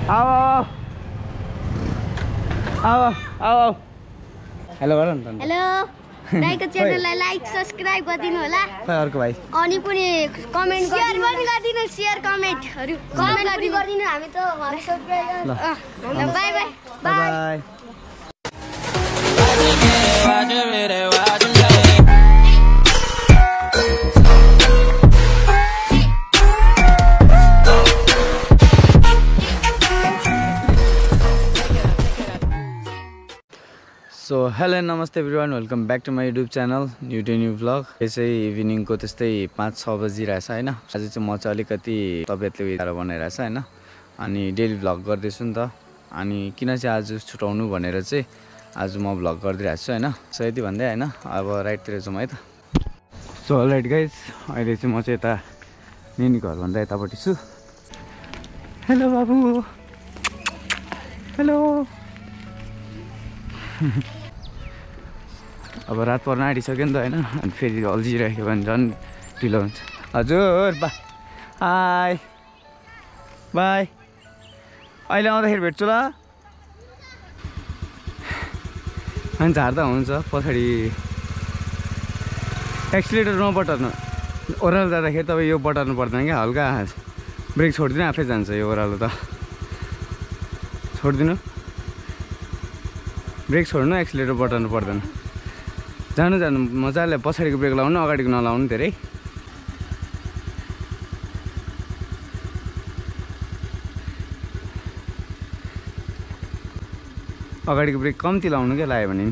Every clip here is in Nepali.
आओ हेलो गर न हेलो दाइको च्यानललाई लाइक सब्स्क्राइब गरिदिनु होला खै अर्को भाइ अनि पनि कमेन्ट शेयर पनि गरिदिनु शेयर कमेन्टहरु गरिदिनु हामी त subscribe bye bye bye so hello नमस्ते everyone welcome back to my YouTube channel new vlog यसै इभिनिङको त्यस्तै 5-6 बजिरहेछ हैन आज चाहिँ म चाहिँ अलिकति तबियतले उयो बनाइरहेछ हैन अनि डेली भ्लग गर्दैछु नि त अनि किन चाहिँ आज छुटाउनु भनेर चाहिँ आज म भ्लग गरिदिरहेको छु हैन सो यति भन्दै हैन अब राइटतिर जाउँ है त सो राइट गाइज अहिले चाहिँ म चाहिँ यता निनी घरभन्दा यतापट्टि छु हेलो बाबु हेलो अब रात पर्न आँटिसक्यो नि त हैन अनि फेरि अल्झिराख्यो भने झन् ढिलो हुन्छ हजुर हाई बाई अहिले आउँदाखेरि भेट्छु ल अनि झार्दा हुन्छ पछाडि एक्सिलेटर नबटार्नु ओह्रालो जाँदाखेरि तपाईँ यो बटार्नु पर्दैन क्या हल्का ब्रेक छोडिदिनु आफै जान्छ यो ओह्रालो त छोडिदिनु ब्रेक छोड्नु एक्सिलेटर बटाउनु पर्दैन जानु मजाले पछाडिको ब्रेक लाउनु अगाडिको नलाउनु धेरै अगाडिको ब्रेक कम्ती लाउनु क्या लाग्यो भने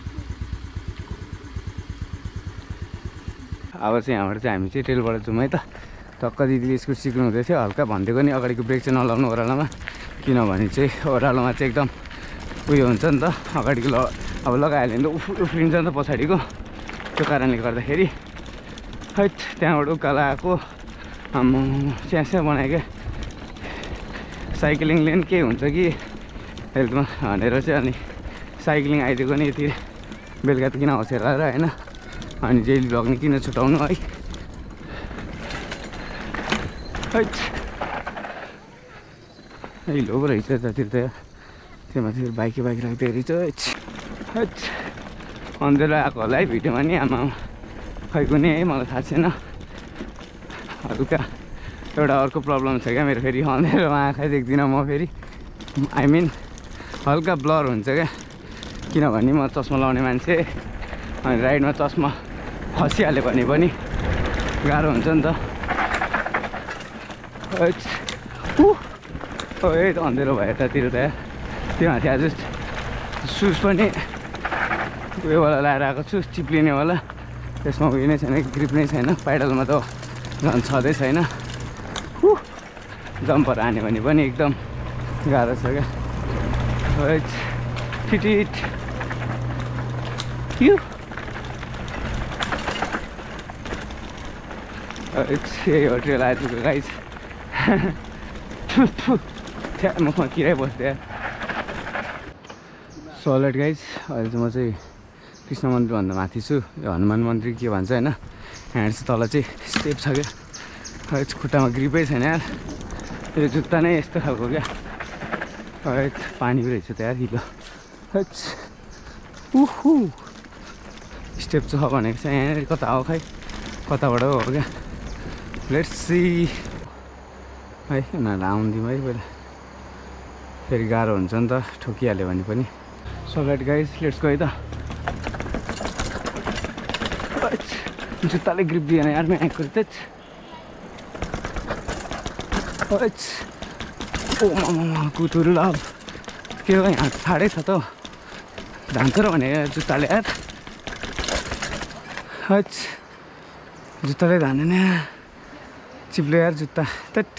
अब चाहिँ यहाँबाट चाहिँ हामी चाहिँ ट्रेलबाट जाउँ है त टक्क दिदीले स्कुट सिक्नु हुँदै थियो हल्का भनिदिएको नि अगाडिको ब्रेक चाहिँ नलाउनु ओह्रालोमा किनभने चाहिँ ओह्रालोमा चाहिँ एकदम उयो हुन्छ नि त अगाडिको अब लगाइहाल्यो भने त उफ्रिन्छ नि त पछाडिको त्यो कारणले गर्दाखेरि हैट त्यहाँबाट उकालो आएको आम्मा स्यास्या बनायो क्या साइक्लिङ लेन के हुन्छ कि हेल्थमा भनेर चाहिँ अनि साइक्लिङ आइदिएको नि यति बेलुका त किन हँसेर र होइन अनि डेली भ्लग नि किन छुटाउनु है हैट ए लो रहेछ जतिर त त्यो माथि बाइक राख्दै रहेछ हैट अन्धेरो आएको होला है भिडियोमा नि आमा खै कुनै है मलाई थाहा छैन हल्का एउटा अर्को प्रब्लम छ क्या मेरो फेरि अन्धेरोमा आँखा देख्दिनँ म फेरि आई मिन हल्का ब्लर हुन्छ क्या किनभने म चस्मा लाउने मान्छे अनि राइडमा चस्मा खसिहाल्यो भने पनि गाह्रो हुन्छ नि त है अन्धेरो भयो यतातिर त त्यो माथि आज सुज पनि उयोवाला लाएर आएको छु चिप्लिने वाला त्यसमा उयो नै छैन ग्रिप नै छैन पाइडलमा त झन् छँदै छैन जम्पर हान्यो भने पनि एकदम गाह्रो छ क्या ठिटिट यही हो ट्रेल आइपुग्यो गाइज मुखमा किरै बस्थ्यो सलेट गाइज अहिले चाहिँ म चाहिँ कृष्ण मन्दिरभन्दा माथि छु यो हनुमान मन्दिर के भन्छ होइन यहाँ चाहिँ तल चाहिँ स्टेप छ क्या खुट्टामा ग्रिपै छैन यार यो जुत्ता नै यस्तो खालको क्या पानी पो रहेछ त यार हिलो उहु स्टेप छ भनेको छ यहाँनिर कता हो खै कताबाट हो क्या लेट्स सी है उनीहरूलाई आउँदिउँ है पहिला फेरि गाह्रो हुन्छ नि त ठोकिहाल्यो भने पनि so right guys let's go है त जुत्ताले ग्रिप दिएन यार मैं आएको त ओ मामा कुतुरु ल के हो यहाँ ठाडै छ त धान्छ र भने जुत्ताले यार जुत्ताले धानेन चिप्लो यार जुत्ता तट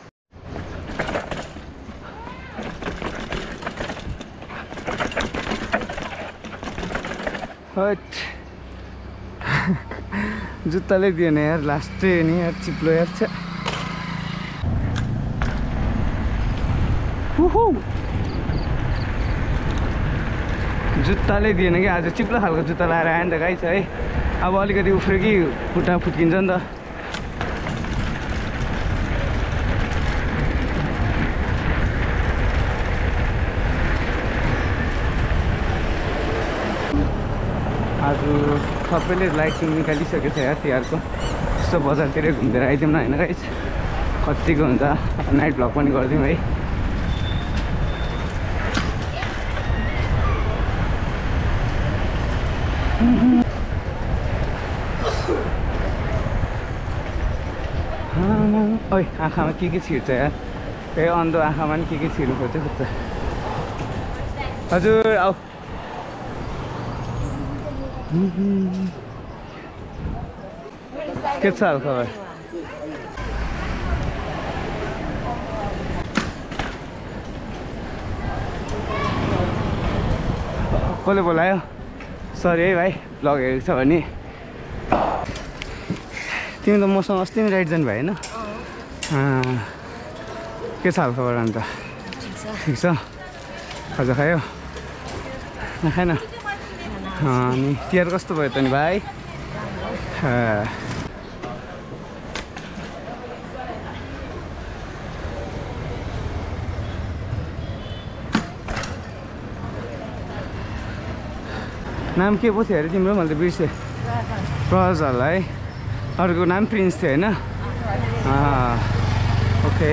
जुत्ताले दिएन यार लास्टै नि यार चिप्लो यार छ जुत्ताले दिएन कि आज चिप्लो खालको जुत्ता लाएर आयो नि त गाइस है अब अलिकति उफ्रियो कि खुट्टा फुट्किन्छ नि त आज सबैले लाइटिङ निकालिसकेको छ यार तिहारको यस्तो बजारतिरै घुम्दै आइदिउँ न होइन गाइस कतिको हुन्छ नाइट भ्लग पनि गरिदिउँ है ओइ आँखामा के छिर्छ यार ए अन्धो आँखामा पनि के छिर्नु खोज्छ हजुर आऊ के छ हाल खबर कसले बोलायो सरी है भाइ भ्लग हेरेको छ भने तिमी त मसँग अस्ति नै राइड जानु भयो होइन के छ हाल खबर अन्त ठिक छ खाजा खायो नखाएन अनि तिहार कस्तो भयो त नि भाइ नाम के पो थियो अरे तिम्रो मैले त बिर्सेँ प्रज होला है अर्को नाम प्रिन्स थियो होइन ओके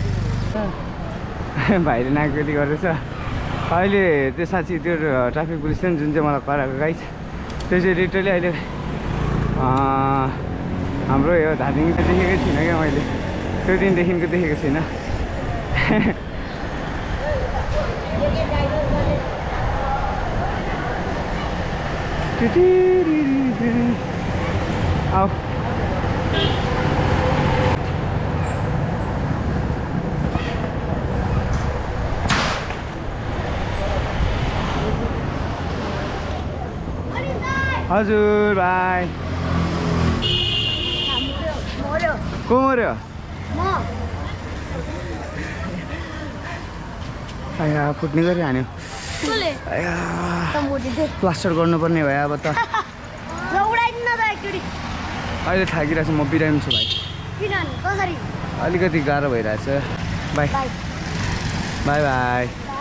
भाइले नागबेली गर्दैछ अहिले त्यो साँच्ची त्यो ट्राफिक पुलिस थियो नि जुन चाहिँ मलाई कराएको गाइस त्यो चाहिँ लिटरली अहिले हाम्रो यो धादिङ देखेकै थिइनँ क्या मैले त्यो दिनदेखिको देखेको छुइनँ आऊ हजुर भाइ को मर्यो आया फुट्ने गरी हान्यो प्लास्टर गर्नुपर्ने भयो अब त अहिले थाकिरहेको छु म बिरामी छु भाइ अलिकति गाह्रो भइरहेछ बाई बाई बाई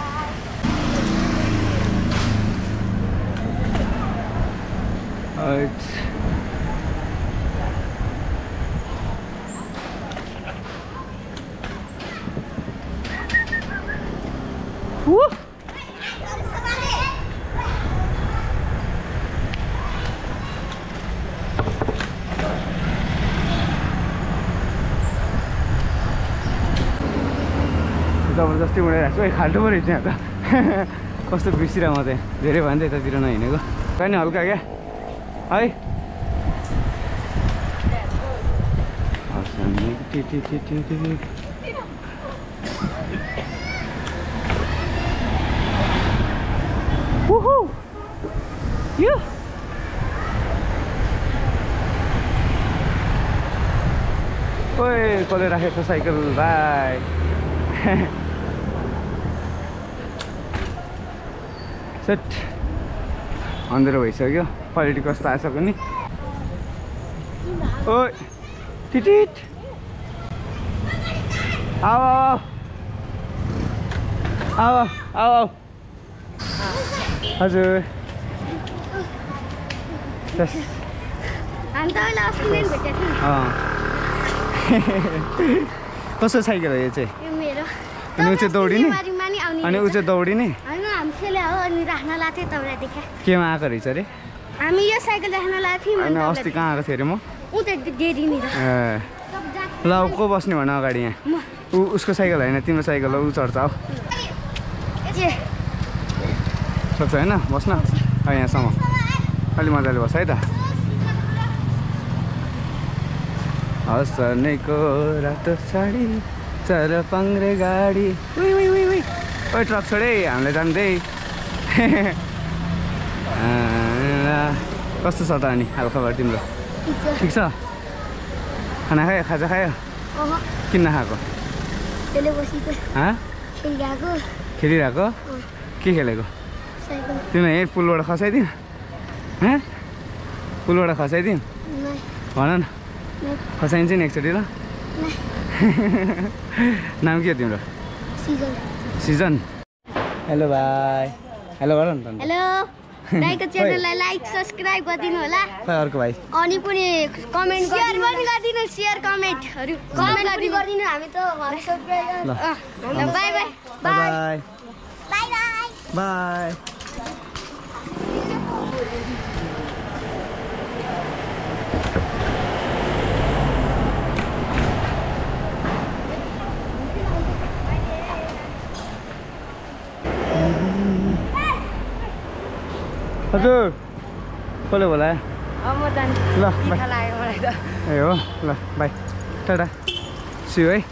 जबरजस्ती उडाइरहेको छु है खाल्टो पऱ्यो त्यहाँ त कस्तो बिर्सिरह म चाहिँ धेरै भयो नि त यतातिर नहिँडेको कहाँ नि हल्का क्या है ओए कसले राखेको साइकल भाइ सेट अँधेरो भइसक्यो क्वालिटी कस्तो आएछ पनि ओइ टिटिट आऊ आऊ आऊ आऊ हजुर कस्तो साइकल हो यो चाहिँ अनि ऊ चाहिँ दौडिने अनि ऊ चाहिँ दौडिने केमा आएको रहेछ अरे हामी यो साइकल राख्न लाग्थ्यौँ अनि अस्ति कहाँ आएको थियो अरे म ल को बस्ने भन अगाडि यहाँ ऊ उसको साइकल होइन तिम्रो साइकल हो ऊ चढ्छ हौ सक्छ होइन बस्न यहाँसम्म अलि मजाले बस है त हँसनेको रातो साडी चल पाङ्रे गाडी ओइ ट्रक छोडे हामीले जान्दै कस्तो छ त अनि हालखबर तिम्रो ठिक छ खाना खायो खाजा खायो किन नखाएको खेलिरहेको के खेलेको तिमीलाई यहीँ पुलबाट खसाइदिउँ पुलबाट खसाइदिउँ भन न खसाइन्छ नि एकचोटि ल नाम के हो तिम्रो सिजन हेलो भाइ हेलो गर न त हेलो दाइको च्यानललाई लाइक सब्स्क्राइब गरिदिनु होला खै अर्को भाइ अनि पनि कमेन्ट सेयर पनि गरिदिनु सेयर कमेन्टहरु गरिदिनु हामी त subscribe bye bye bye bye bye हजुर कसले बोला म जान्छु ल बाइ लाग्यो मलाई त ए हो ल बाइ टाटा सियु है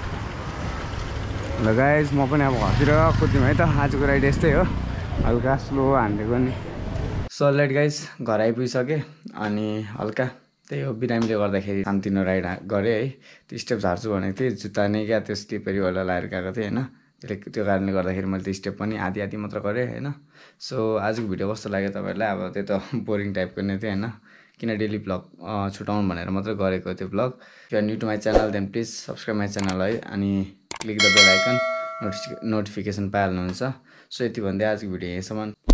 ल गाइज म पनि अब घरतिर कुद्यौँ है त आजको राइड यस्तै हो हल्का स्लो हानिदिएको नि सलेट गाइज घर आइपुगिसकेँ अनि हल्का त्यही हो बिरामीले गर्दाखेरि सानोतिनो राइड गरेँ है त्यो स्टेप झार्छु भनेको थिएँ जुत्ता नै क्या त्यो स्लिपरी वाला लगाएर गएको थिएँ होइन त्यो कारणले गर्दाखेरि मैले त्यो स्टेप पनि आधी आधी मात्र गरेँ होइन सो आजको भिडियो कस्तो लाग्यो तपाईँहरूलाई अब त्यो त बोरिङ टाइपको नै थियो होइन किन डेली भ्लग छुटाउनु भनेर मात्रै गरेको त्यो vlog you are new to my channel then please subscribe my channel है अनि click the bell icon notification पाइहाल्नुहुन्छ सो यति भन्दै आजको भिडियो यहीँसम्म